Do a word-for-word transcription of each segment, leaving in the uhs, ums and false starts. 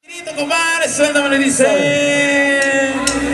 Compadre, suéltame, le dice.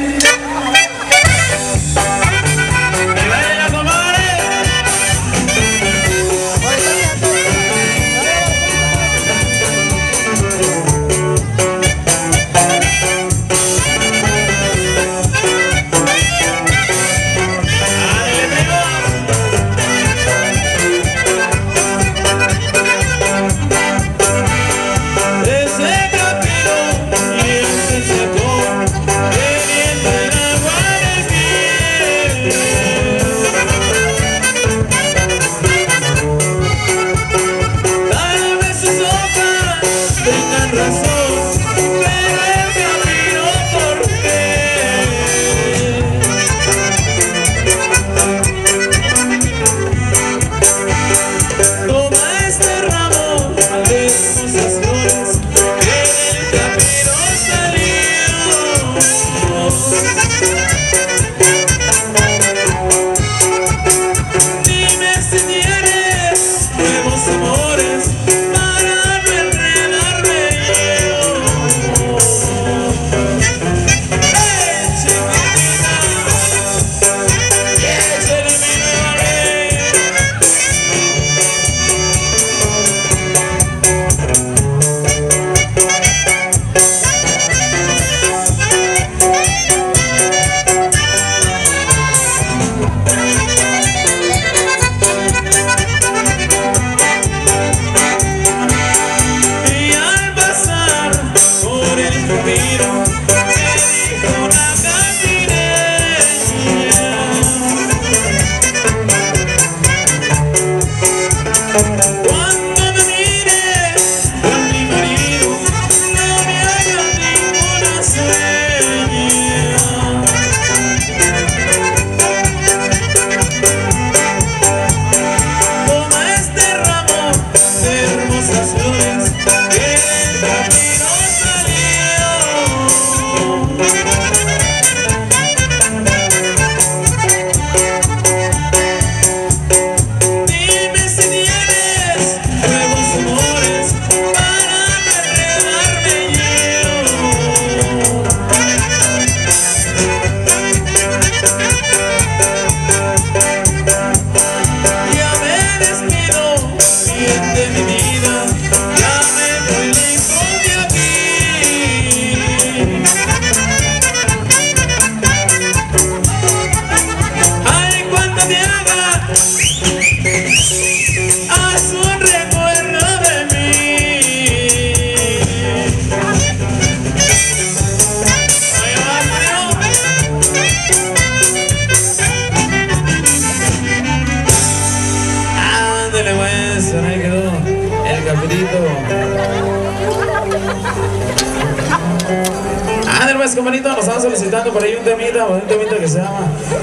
Compadrito, nos están solicitando por ahí un temita, un temita que se llama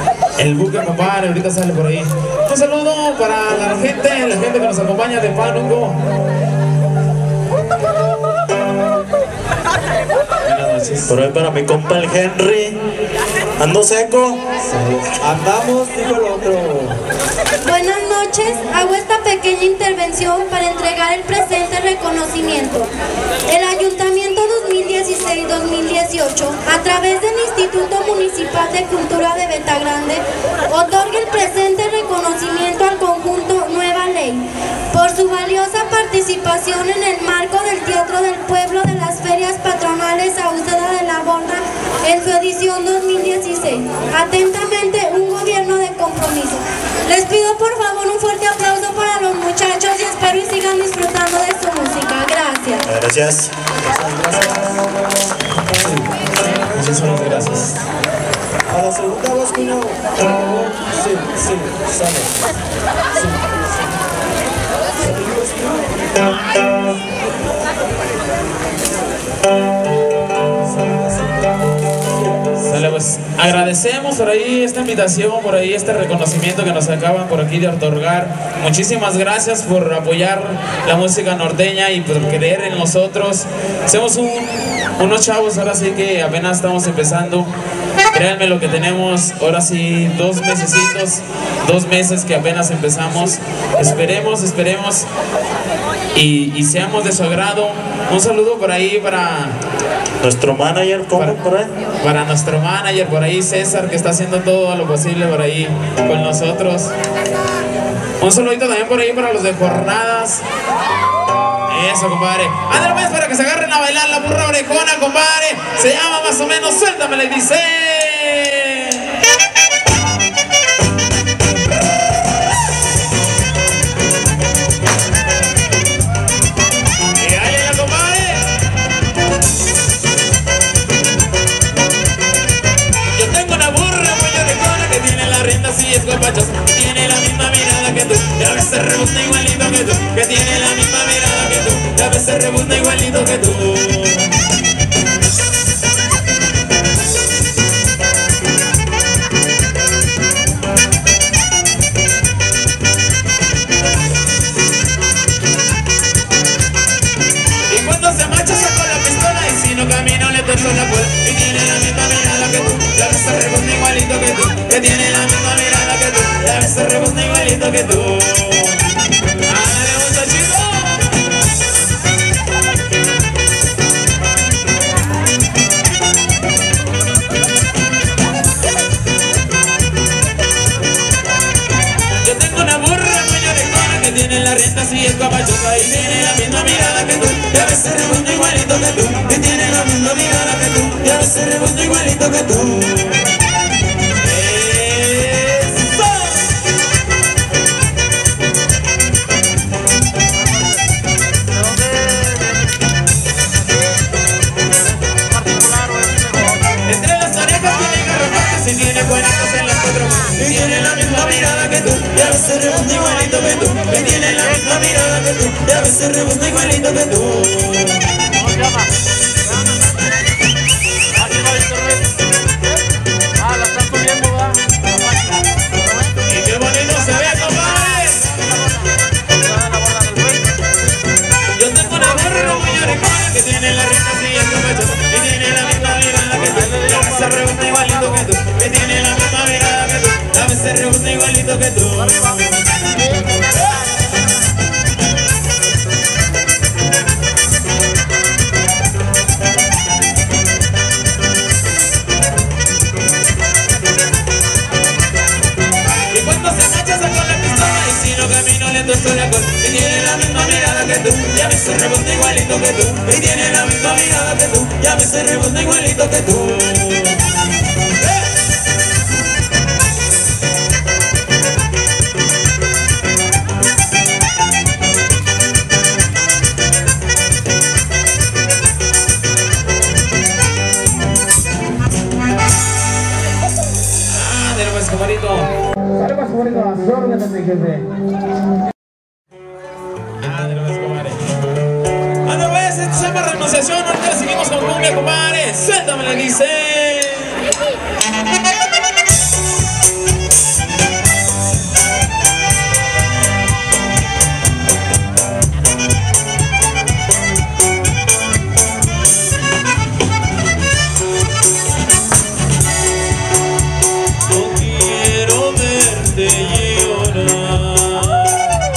El Buque, compadre, ahorita sale por ahí. Un saludo para la gente, la gente que nos acompaña de Pánuco. Por ahí para mi compa el Henry. ¿Ando seco? Andamos, digo el otro. Buenas noches, hago esta pequeña intervención para entregar el presente reconocimiento. El Ayuntamiento dos mil dieciséis dos mil dieciocho, a través del Instituto Municipal de Cultura de Betagrande, otorga el presente reconocimiento al conjunto Nueva Ley por su valiosa participación en el marco del Teatro del Pueblo de las Ferias Patronales Sauceda de la Borda en su edición dos mil dieciséis. Atentamente, un gobierno de compromiso. Les pido por favor un fuerte aplauso para los muchachos y espero y sigan disfrutando de su música. Gracias. Gracias. Muchísimas gracias. A la segunda voz, cuñado. Por favor. Sí, sí, sale. Sí, Sale, pues agradecemos por ahí esta invitación, por ahí este reconocimiento que nos acaban por aquí de otorgar. Muchísimas gracias por apoyar la música norteña y por creer en nosotros. Somos un, unos chavos ahora sí que apenas estamos empezando. Créanme lo que tenemos, ahora sí, dos mesecitos, dos meses que apenas empezamos. Esperemos, esperemos y, y seamos de su agrado. Un saludo por ahí para... Nuestro manager, ¿cómo para, por ahí? Para nuestro manager, por ahí César, que está haciendo todo lo posible por ahí con nosotros. Un saludito también por ahí para los de jornadas. Eso, compadre. Ándale pues para que se agarren a bailar la burra orejona, compadre. Se llama más o menos Suéltamela y dice... Y ahí la compadre. Yo tengo una burra muy orejona que tiene la rienda así escopachos. Tiene la misma mirada que tú, y a veces rebuzna igualito que tú. Que tiene la misma mirada que tú, y a veces rebuzna igualito que tú. Y cuando se marcha saco la pistola y si no camino le torzo la cola. Y tiene la misma mirada que tú, y a veces rebuzna igualito que tú. Que tiene la misma mirada que tú, y a veces rebuzna igualito que tú. Tiene la rienda así es capachosa y tiene la misma mirada que tú, y a veces rebuzna igualito que tú. Y tiene la misma mirada que tú, y a veces rebuzna igualito que tú. Entre las orejas tiene garrotones y tiene cueritos en las cuatro. Y tiene la misma mirada que tú, y a veces rebuzna igualito que tú. Que tiene la misma mirada que tú, y a veces rebuzna igualito que tú. ¿Cómo se llama? Ah, la están subiendo, ¿verdad? Y qué bonito se ve, compadre. Yo tengo una burra muy orejona que tiene la rienda así es capachosa y tiene la misma mirada que tú, y a veces rebuzna igualito que tú. Que tiene la misma mirada que tú, y a veces rebuzna igualito que tú. Y tiene la misma mirada que tú, y a veces rebuzna igualito que tú. Y tiene la misma mirada que tú, y a veces rebuzna igualito que tú. Ah, de nuevo, camarito. Sale más bonito a las órdenes, mi jefe. Se llama Renunciación, ahorita seguimos con cumbia, compadre. Suéltamela, dice. No quiero verte llorar.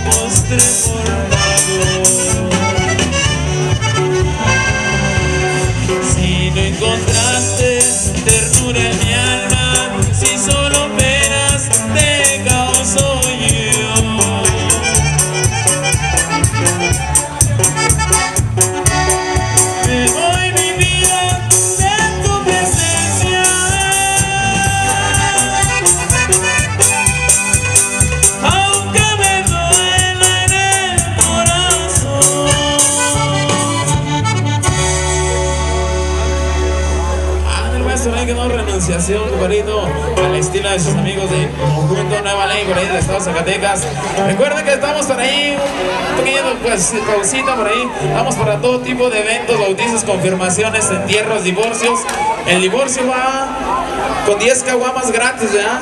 postre por favor. Si no encontraste ternura en mi alma, si solo penas te causo yo, me voy mi vida de tu presencia, aunque me duela en el corazón. Ah, el maestro ahí quedó renunciación, compadrito, al estilo de sus amigos de Conjunto Nueva Ley, por ahí del estado de Zacatecas. Recuerden que estamos por ahí, un pequeño pues, pausita por ahí. Vamos para todo tipo de eventos, bautizos, confirmaciones, entierros, divorcios. El divorcio va con diez caguamas gratis, ¿verdad?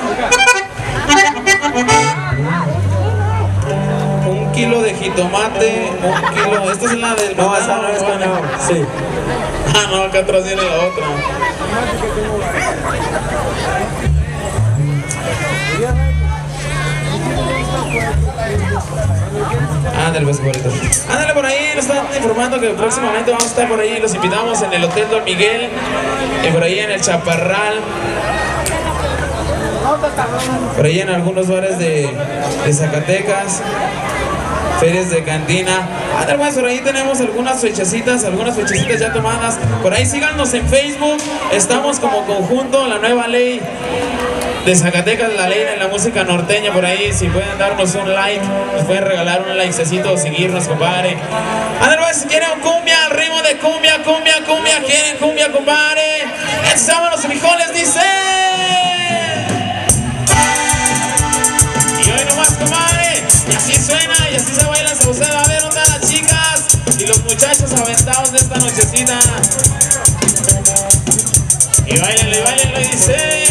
Un kilo de jitomate, un kilo. Esta es la del No, banano, esa no es ¿no? con no. Sí. Ah, no, acá atrás viene la otra. Ándale, pues, bonito. Ándale por ahí, nos están informando que próximamente vamos a estar por ahí. Los invitamos en el Hotel Don Miguel y por ahí en el Chaparral. Por ahí en algunos bares de, de Zacatecas. Ferias de cantina. Ándale, pues, por ahí tenemos algunas fechecitas, algunas fechecitas ya tomadas. Por ahí síganos en Facebook. Estamos como Conjunto La Nueva Ley de Zacatecas, la ley de la música norteña. Por ahí, si pueden darnos un like, nos pueden regalar un likecito o seguirnos, compadre. Ándale, pues, si quieren cumbia, al ritmo de cumbia, cumbia, cumbia. ¿Quieren cumbia, compadre? Echamos los frijoles, dice. Y hoy nomás, compadre. Y así suena, y así se baila esa usted. A ver, ¿dónde están las chicas y los muchachos aventados de esta nochecita? Y bailenlo, y bailenlo, y dice.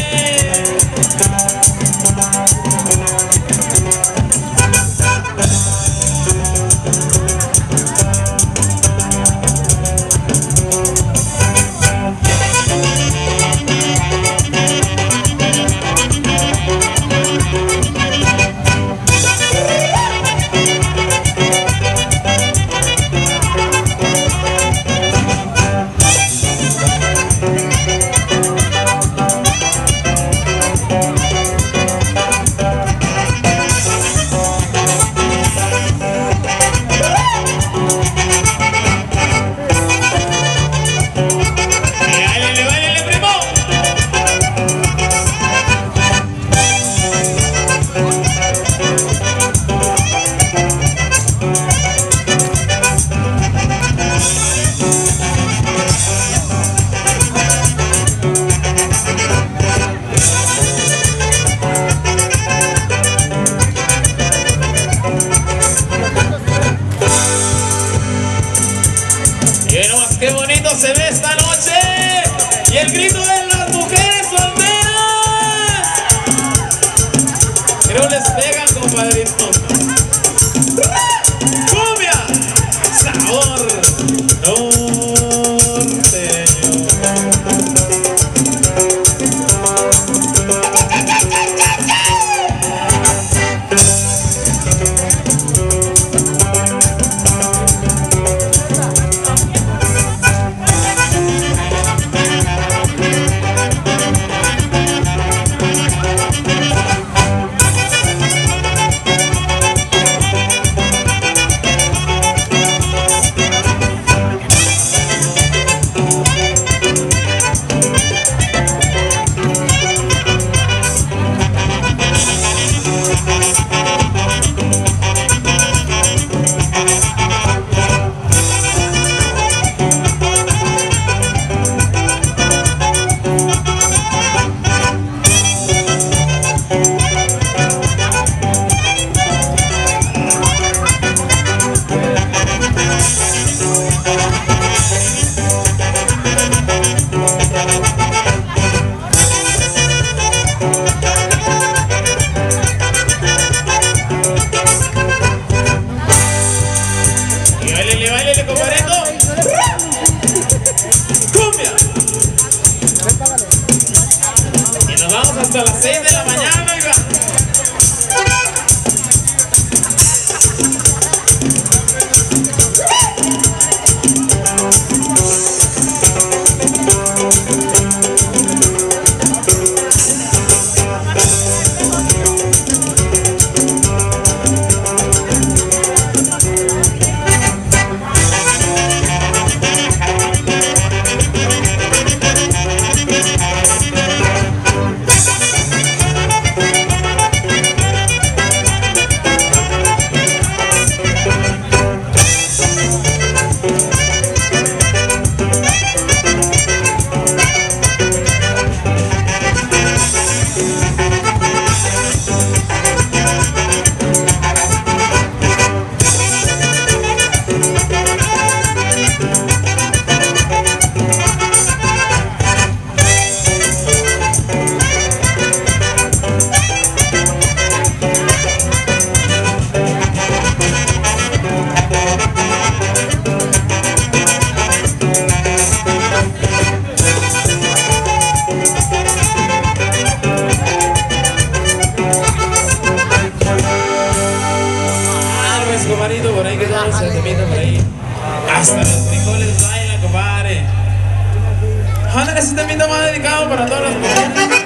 compadrito, por ahí que tal se te pinta por ahí. Hasta los frijoles bailan, compadre. Ándale, ese temita más dedicado para todas las mujeres.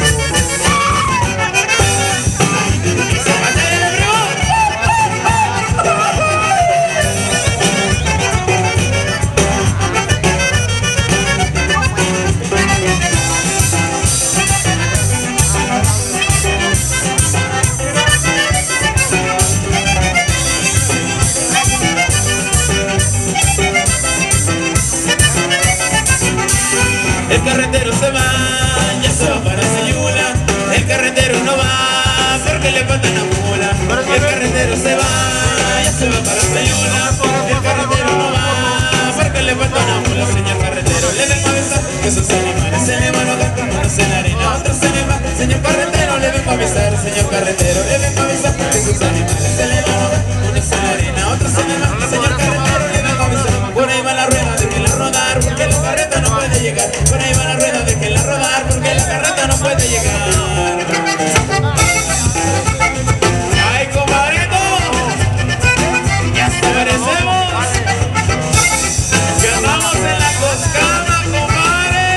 El carretero se va, ya se va para Sayula. El carretero no va, porque le falta una mula. El carretero se va, ya se va para Sayula. El carretero no va, porque le falta una mula. Señor carretero, le vengo a avisar que sus animales se le van a ahogar. Unos en la arena, otros se le van. Señor carretero, le vengo a avisar. Señor carretero, le vengo a avisar que sus animales se le van a ahogar. Unos en la arena, otros se le van. Señor carretero, le vengo a avisar. Por ahí va la rueda, déjenla rodar, porque la carreta no puede llegar. Por ahí va la rueda, déjenla rodar, porque la carreta no puede llegar. ¡Ay, compadrito! ¡Ya se merecemos! ¡Que andamos en la coscama, compadre!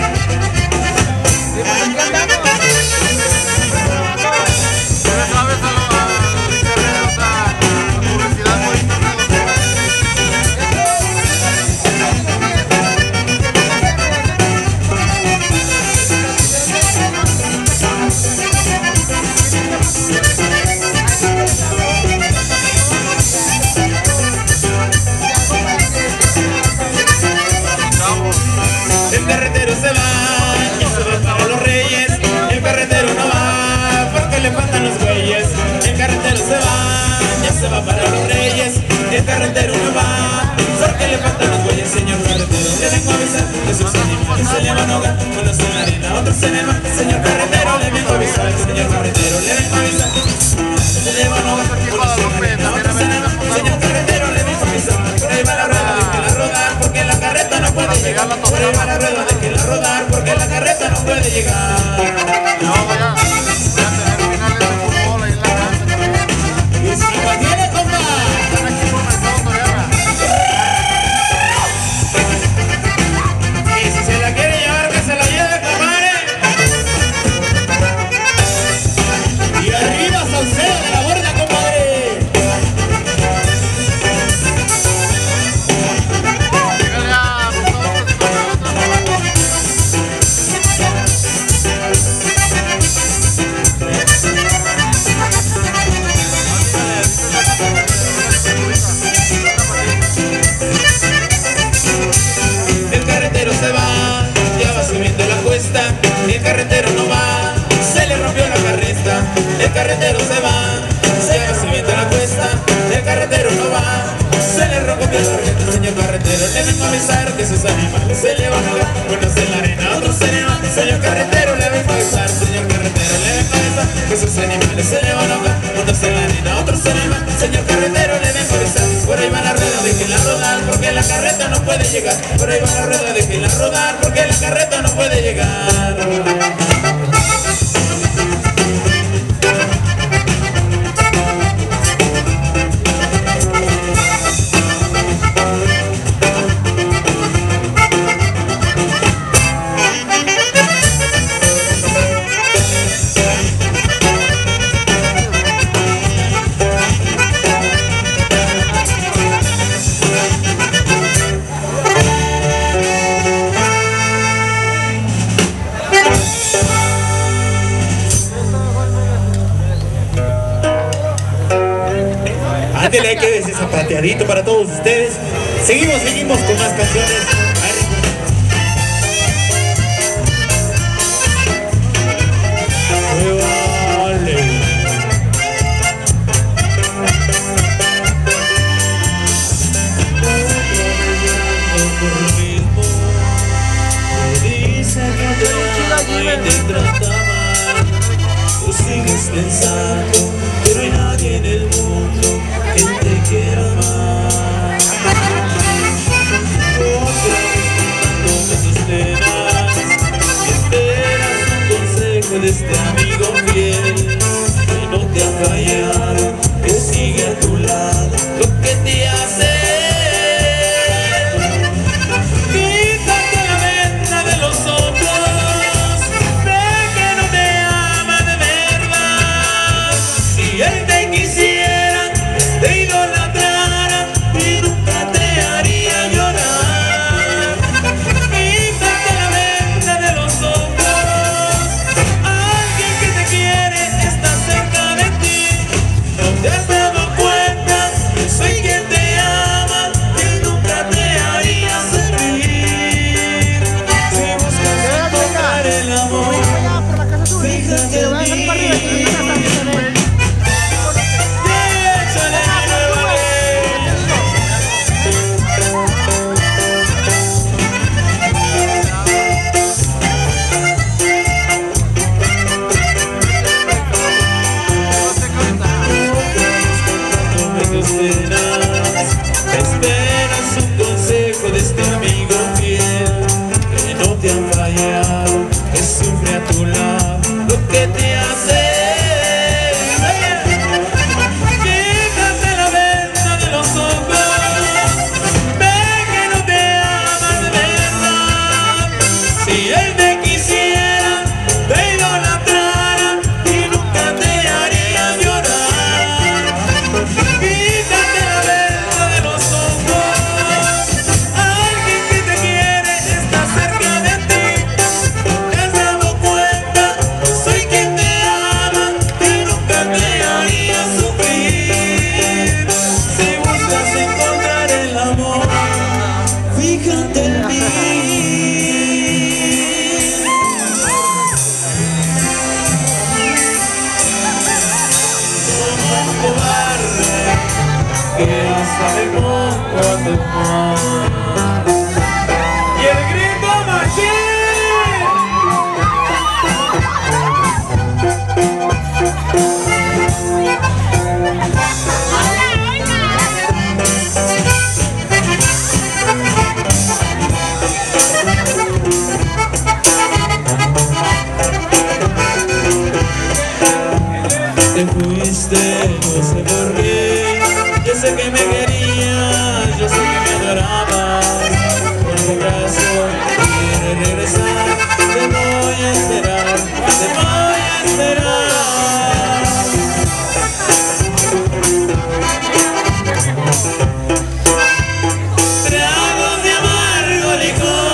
El carretero se va, ya se va para los reyes. El carretero no va, porque le faltan los güeyes. El carretero se va, ya se va para los reyes. El carretero no va, porque le faltan los güeyes. Señor carretero, le vengo a avisar que sus animales se le van a ahogar. Unos en la arena, otros en el mar. Señor carretero, le vengo a avisar. Señor carretero, le vengo a avisar que sus animales se le van a ahogar. Unos en la arena, otros en el mar. Señor carretero, le vengo a avisar. Por ahí va la rueda, déjela rodar, porque la carreta no puede llegar. Por ahí va la rueda, déjela rodar, porque la carreta no puede llegar. No, vaya. Ya tener finales de fútbol ahí en la casa. Y si lo tiene, compa. Están aquí comenzando todavía. Y si se la quiere llevar, que se la lleve, compadre. Y arriba, Saucedo de la borda, compadre. Dígale a Gustavo que se compre otra rola. El carretero se va, ya va subiendo la cuesta. El carretero no va, se le rompió la carreta. El carretero se va, ya va subiendo la cuesta. El carretero no va, se le rompió la carreta. Señor carretero, le vengo a avisar que sus animales se le van a ahogar. Unos en la arena, otros en el mar. Señor carretero, le vengo a avisar. Señor carretero, le vengo a avisar que sus animales se le van a ahogar. Unos en la arena, otros en el mar. Señor carretero, le vengo a avisar. Por ahí va la rueda, déjenla rodar, porque la carreta no puede llegar. Por ahí va la rueda, déjenla rodar, porque la carreta no puede llegar. Ándele, hay que decir zapateadito para todos ustedes. Seguimos, seguimos con más canciones. Vale. Dice que te amo y te trata mal. Tú sigues pensando, pero hay nadie en el mundo que te quiera más. Otra vez hasta me pongo a tomar. Y el grito machín. Te fuiste, no sé por qué. Yo sé que me querías, yo sé que me adorabas. Por si acaso quieres regresar, te voy a esperar, te voy a esperar. Tragos de amargo licor,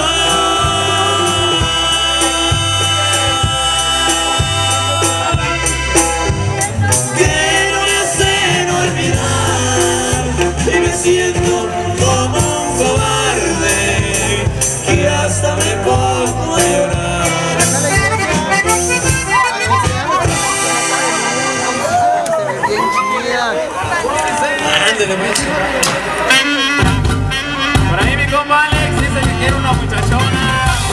y me siento como un cobarde que hasta me pongo a llorar. Ándale, maestro. Por ahí mi compa Alex dice que quiere una muchachona.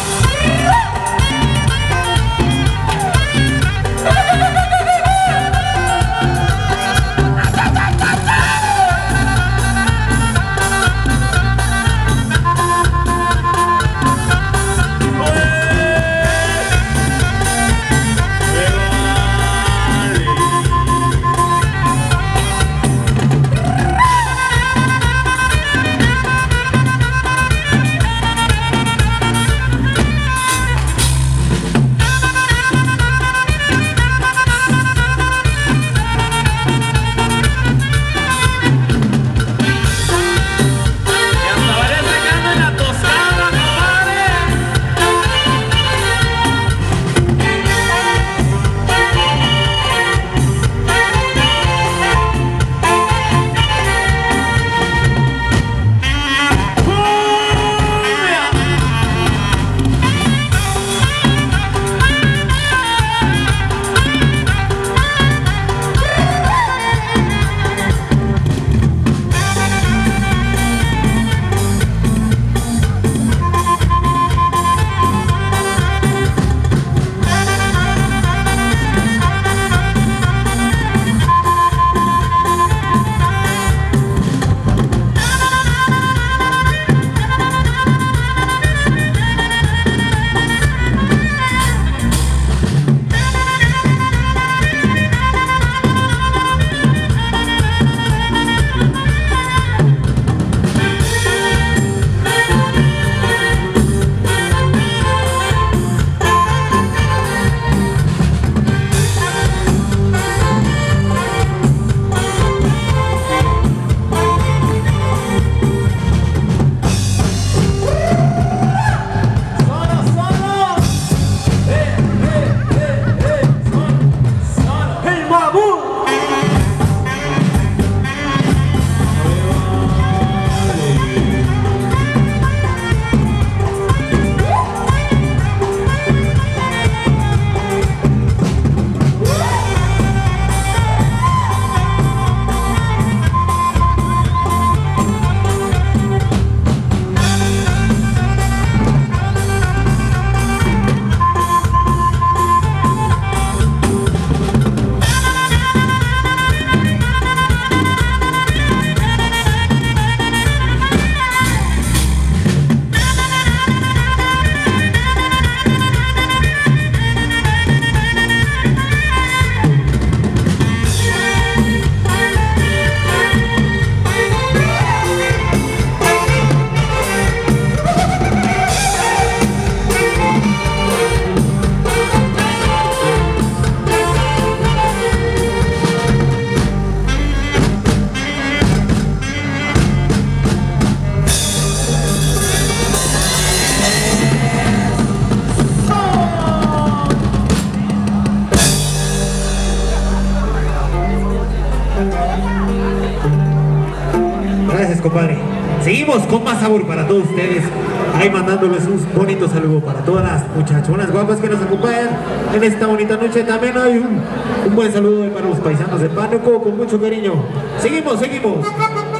Gracias, compadre. Seguimos con más sabor para todos ustedes. Ahí mandándoles un bonito saludo para todas las muchachonas guapas que nos acompañan en esta bonita noche. También hay un, un buen saludo para los paisanos de Pánuco con mucho cariño. Seguimos, seguimos.